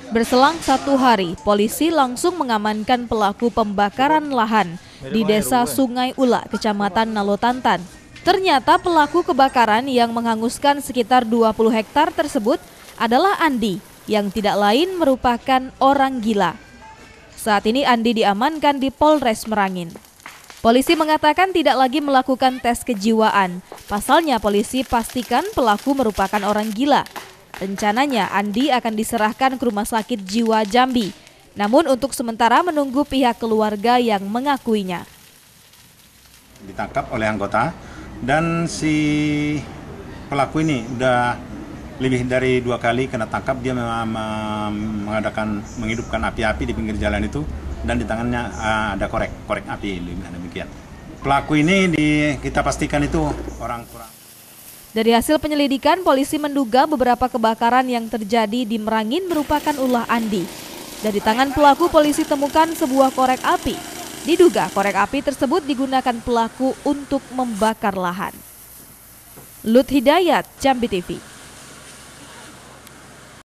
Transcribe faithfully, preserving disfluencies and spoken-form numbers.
Berselang satu hari, polisi langsung mengamankan pelaku pembakaran lahan di Desa Sungai Ula, Kecamatan Nalotantan. Ternyata pelaku kebakaran yang menghanguskan sekitar dua puluh hektar tersebut adalah Andi, yang tidak lain merupakan orang gila. Saat ini Andi diamankan di Polres Merangin. Polisi mengatakan tidak lagi melakukan tes kejiwaan. Pasalnya polisi pastikan pelaku merupakan orang gila. Rencananya Andi akan diserahkan ke Rumah Sakit Jiwa Jambi. Namun untuk sementara menunggu pihak keluarga yang mengakuinya. Ditangkap oleh anggota dan si pelaku ini udah lebih dari dua kali kena tangkap. Dia mengadakan menghidupkan api-api di pinggir jalan itu dan di tangannya ada korek korek api demikian. Pelaku ini di, kita pastikan itu orang kurang. Dari hasil penyelidikan, polisi menduga beberapa kebakaran yang terjadi di Merangin merupakan ulah Andi. Dari tangan pelaku, polisi temukan sebuah korek api. Diduga korek api tersebut digunakan pelaku untuk membakar lahan. Lut Hidayat, Jambi T V.